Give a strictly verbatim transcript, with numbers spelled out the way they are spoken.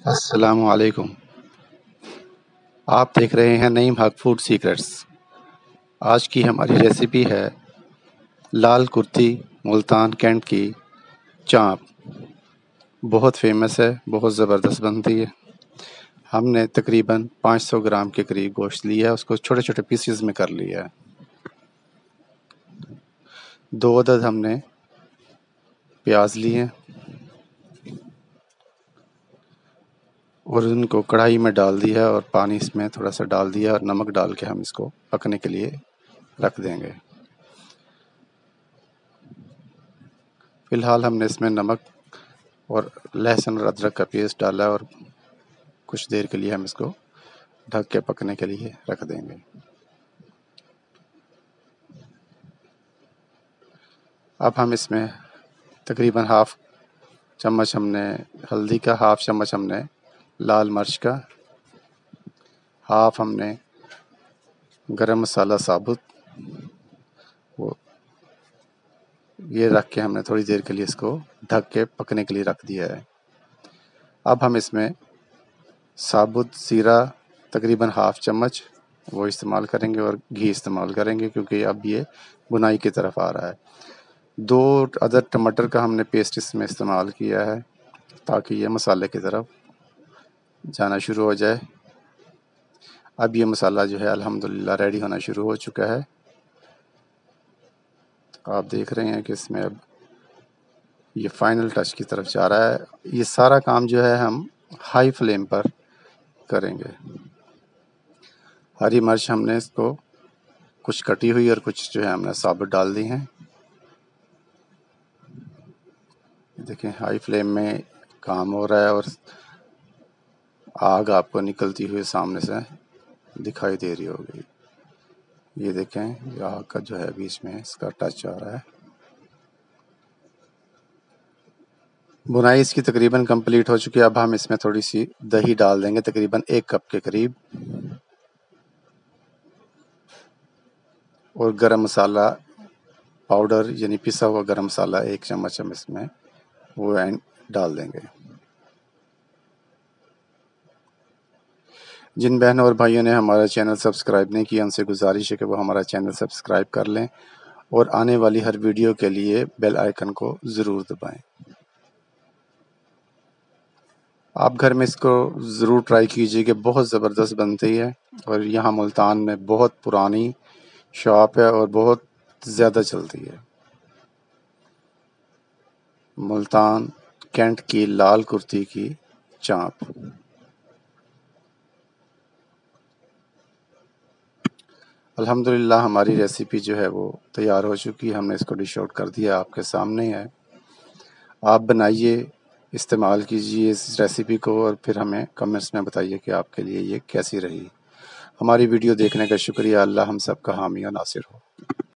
अस्सलामु अलैकुम। आप देख रहे हैं नईम हक फूड सीक्रेट्स। आज की हमारी रेसिपी है लाल कुर्ती मुल्तान कैंट की चाँप। बहुत फेमस है, बहुत ज़बरदस्त बनती है। हमने तकरीबन पाँच सौ ग्राम के करीब गोश्त लिया है, उसको छोटे छोटे पीसेस में कर लिया है। दो अदद हमने प्याज लिए और उनको कढ़ाई में डाल दिया और पानी इसमें थोड़ा सा डाल दिया और नमक डाल के हम इसको पकने के लिए रख देंगे। फ़िलहाल हमने इसमें नमक और लहसुन और अदरक का पेस्ट डाला और कुछ देर के लिए हम इसको ढक के पकने के लिए रख देंगे। अब हम इसमें तकरीबन हाफ चम्मच हमने हल्दी का, हाफ चम्मच हमने लाल मिर्च का, हाफ हमने गरम मसाला साबुत, वो ये रख के हमने थोड़ी देर के लिए इसको ढक के पकने के लिए रख दिया है। अब हम इसमें साबुत ज़ीरा तकरीबन हाफ चम्मच वो इस्तेमाल करेंगे और घी इस्तेमाल करेंगे क्योंकि अब ये बुनाई की तरफ आ रहा है। दो अदद टमाटर का हमने पेस्ट इसमें इस्तेमाल किया है ताकि ये मसाले की तरफ जाना शुरू हो जाए। अब ये मसाला जो है अल्हम्दुलिल्लाह रेडी होना शुरू हो चुका है। तो आप देख रहे हैं कि इसमें अब ये फाइनल टच की तरफ जा रहा है। ये सारा काम जो है हम हाई फ्लेम पर करेंगे। हरी मिर्च हमने इसको कुछ कटी हुई और कुछ जो है हमने साबुत डाल दी हैं। देखें हाई फ्लेम में काम हो रहा है और आग आपको निकलती हुई सामने से दिखाई दे रही होगी। ये देखें ये आग का जो है बीच में इसका टच आ रहा है। बुनाई इसकी तकरीबन कंप्लीट हो चुकी है। अब हम इसमें थोड़ी सी दही डाल देंगे तकरीबन एक कप के करीब और गरम मसाला पाउडर यानी पिसा हुआ गरम मसाला एक चम्मच हम इसमें वो एंड डाल देंगे। जिन बहनों और भाइयों ने हमारा चैनल सब्सक्राइब नहीं किया उनसे गुजारिश है कि वो हमारा चैनल सब्सक्राइब कर लें और आने वाली हर वीडियो के लिए बेल आइकन को ज़रूर दबाएं। आप घर में इसको ज़रूर ट्राई कीजिएगा, बहुत ज़बरदस्त बनती है और यहाँ मुल्तान में बहुत पुरानी शॉप है और बहुत ज़्यादा चलती है। मुल्तान कैंट की लाल कुर्ती की चाँप। अल्हम्दुलिल्लाह हमारी रेसिपी जो है वो तैयार हो चुकी है। हमने इसको डिश आउट कर दिया, आपके सामने है। आप बनाइए, इस्तेमाल कीजिए इस रेसिपी को और फिर हमें कमेंट्स में बताइए कि आपके लिए ये कैसी रही। हमारी वीडियो देखने का शुक्रिया। अल्लाह हम सब का हामी और नासिर हो।